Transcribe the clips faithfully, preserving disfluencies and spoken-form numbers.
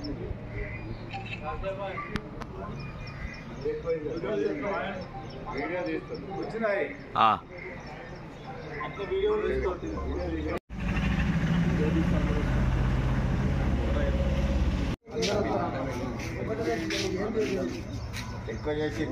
ఎక్కువ చేసి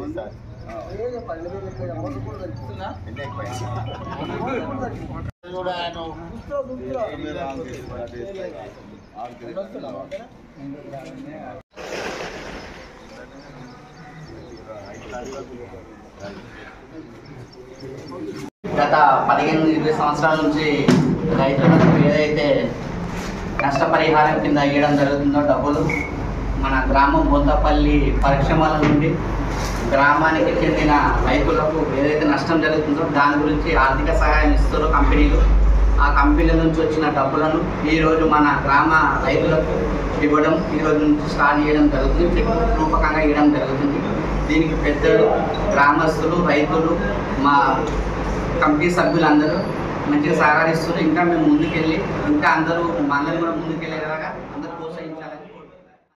గత పదిహేను ఇరవై సంవత్సరాల నుంచి రైతులకు ఏదైతే నష్టపరిహారం కింద ఇవ్వడం జరుగుతుందో డబ్బులు మన గ్రామం బొంతపల్లి పరిశ్రమల నుండి గ్రామానికి చెందిన రైతులకు ఏదైతే నష్టం జరుగుతుందో దాని గురించి ఆర్థిక సహాయం ఇస్తారో కంపెనీలు, ఆ కంపెనీల నుంచి వచ్చిన డబ్బులను ఈరోజు మన గ్రామ రైతులకు ఇవ్వడం ఈరోజు నుంచి స్టార్ట్ చేయడం జరుగుతుంది. చెక్ రూపకంగా ఇవ్వడం జరుగుతుంది. దీనికి పెద్దలు, గ్రామస్తులు, రైతులు, మా కమిటీ సభ్యులందరూ మంచిగా సహకరిస్తున్నారు. ఇంకా మేము ముందుకెళ్ళి ఇంకా అందరూ మా అందరూ కూడా ముందుకెళ్ళేలాగా